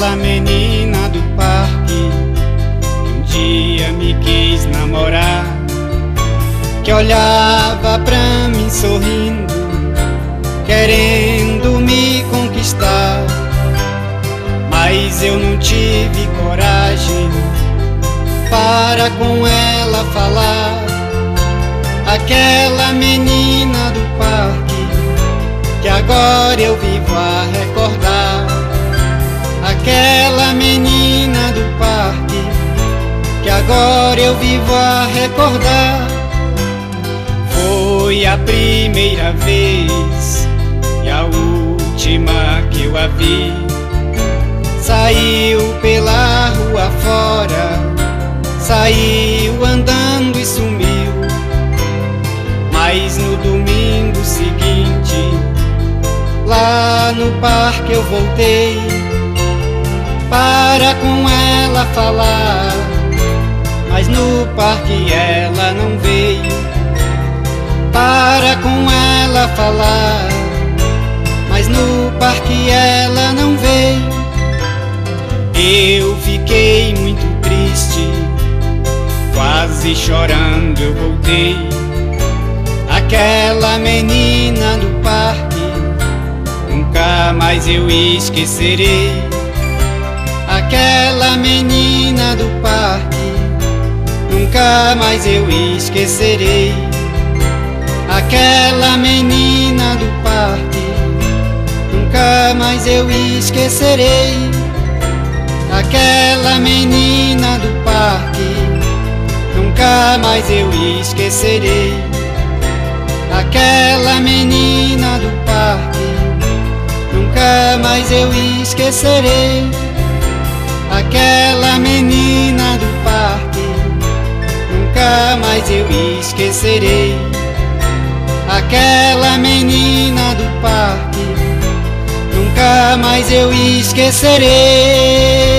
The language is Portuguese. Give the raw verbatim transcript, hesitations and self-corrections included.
aquela menina do parque que um dia me quis namorar, que olhava pra mim sorrindo, querendo me conquistar. Mas eu não tive coragem para com ela falar. Aquela menina do parque que agora eu vivo a recordar. Aquela menina do parque que agora eu vivo a recordar. Foi a primeira vez e a última que eu a vi. Saiu pela rua fora, saiu andando e sumiu. Mas no domingo seguinte, lá no parque eu voltei para com ela falar. Mas no parque ela não veio para com ela falar. Mas no parque ela não veio. Eu fiquei muito triste, quase chorando eu voltei. Aquela menina do parque nunca mais eu esquecerei. Aquela menina do parque nunca mais eu esquecerei. Aquela menina do parque nunca mais eu esquecerei. Aquela menina do parque nunca mais eu esquecerei. Aquela menina do parque nunca mais eu esquecerei. Aquela menina do parque nunca mais eu esquecerei. Aquela menina do parque nunca mais eu esquecerei.